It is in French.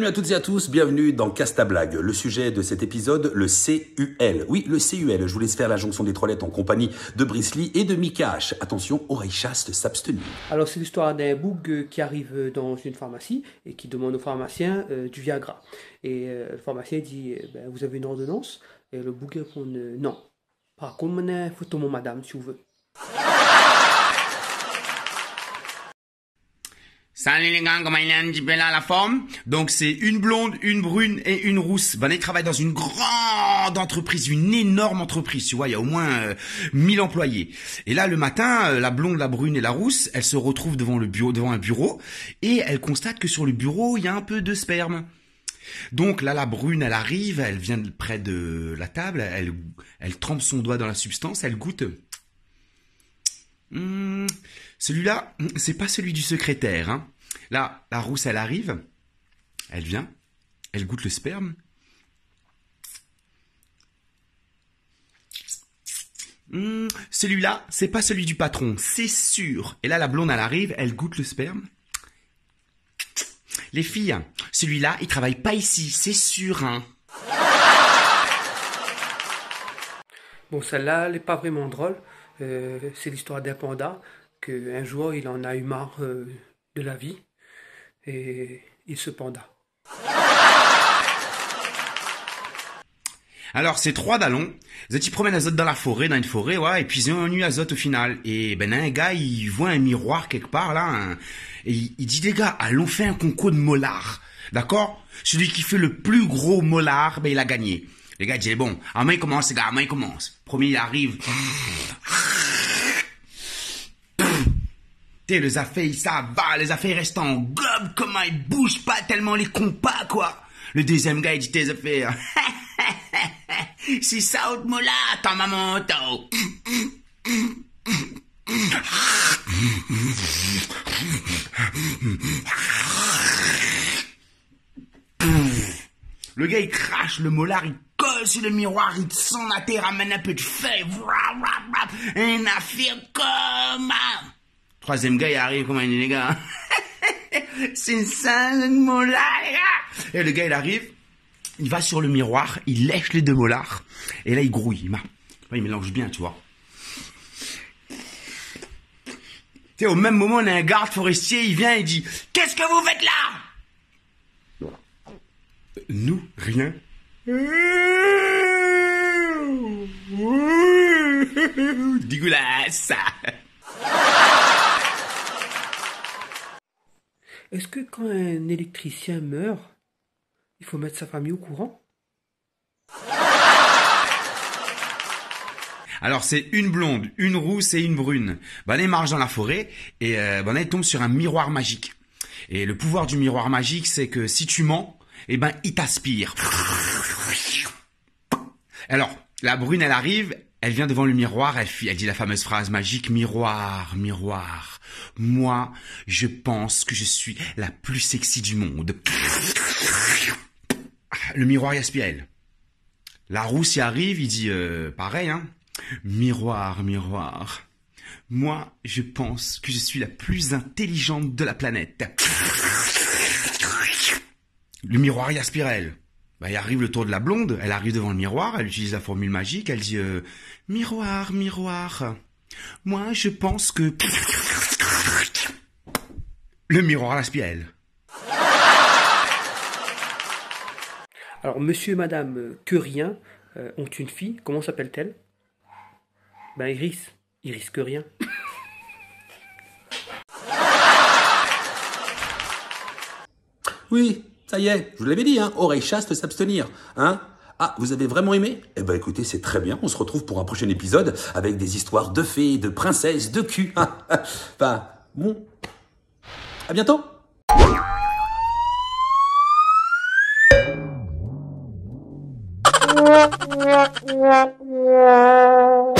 à toutes et à tous, bienvenue dans Casta Blague. Le sujet de cet épisode, le CUL. Oui, le CUL, je vous laisse faire la jonction des 3 lettres en compagnie de Brice Lee et de Mika H. Attention, oreille chaste, s'abstenir. Alors c'est l'histoire d'un boug qui arrive dans une pharmacie et qui demande au pharmacien du Viagra. Et le pharmacien dit vous avez une ordonnance? Et le boug répond non. Par contre, mon photo mon madame si vous voulez. Salut les gars, comment il est un petit peu là la forme? Donc c'est une blonde, une brune et une rousse. Ben ils travaillent dans une grande entreprise, une énorme entreprise, tu vois, il y a au moins 1000 employés. Et là le matin, la blonde, la brune et la rousse, elles se retrouvent devant un bureau et elles constatent que sur le bureau, il y a un peu de sperme. Donc là la brune, elle arrive, elle vient près de la table, elle trempe son doigt dans la substance, elle goûte. Celui-là, c'est pas celui du secrétaire, hein. Là, la rousse, elle arrive, elle vient, elle goûte le sperme. Celui-là, c'est pas celui du patron, c'est sûr. Et là, la blonde, elle arrive, elle goûte le sperme. Les filles, celui-là, il travaille pas ici, c'est sûr, hein. Bon, celle-là, elle n'est pas vraiment drôle. C'est l'histoire d'un panda qu'un jour, il en a eu marre de la vie et il se panda. Alors, c'est 3 dallons. Ils promènent Azote dans une forêt, ouais, et puis ils ont un nu Azote au final. Et ben, un gars, il voit un miroir quelque part, là, et il dit, les gars, allons faire un concours de molar. D'accord? Celui qui fait le plus gros molar, ben, il a gagné. Les gars disent, bon, à main il commence, les gars, à main il commence. Premier, il arrive. T'sais, les affaires, ça va, les affaires restent en globe, comment ils bougent pas tellement les compas, quoi. Le deuxième gars, il dit, tes affaires. C'est ça, autre mot là, attends, maman, attends. Le gars, il crache, le molar, il colle sur le miroir, il sent la terre, ramène un peu de feuilles. Une affaire comme... Troisième gars, il arrive, comment il dit, les gars? C'est ça, le molar, les gars! Et le gars, il arrive, il va sur le miroir, il lèche les 2 molars, et là, il grouille, il mélange bien, tu vois. Tu sais, au même moment, on a un garde forestier, il vient, il dit, qu'est-ce que vous faites là? Nous, rien. Dégueulasse. Est-ce que quand un électricien meurt, il faut mettre sa famille au courant? Alors c'est une blonde, une rousse et une brune. Ben, ils marchent dans la forêt et ben, ils tombent sur un miroir magique. Et le pouvoir du miroir magique, c'est que si tu mens, eh ben il t'aspire. Alors la brune, elle arrive, elle vient devant le miroir, elle dit la fameuse phrase magique, miroir, miroir, moi je pense que je suis la plus sexy du monde. Le miroir y aspire elle. La rousse y arrive, il dit pareil, hein. Miroir, miroir, moi je pense que je suis la plus intelligente de la planète. Le miroir y aspire elle. Ben, il arrive le tour de la blonde, elle arrive devant le miroir, elle utilise la formule magique, elle dit miroir, miroir, moi je pense que... Le miroir l'aspire elle. Alors monsieur et madame que rien ont une fille, comment s'appelle-t-elle? Ben Iris, Iris que rien. Oui, ça y est, je vous l'avais dit, hein, oreille chaste, s'abstenir, hein. Ah, vous avez vraiment aimé? Eh ben écoutez, c'est très bien, on se retrouve pour un prochain épisode avec des histoires de fées, de princesses, de cul. Enfin, bon, à bientôt. Yeah.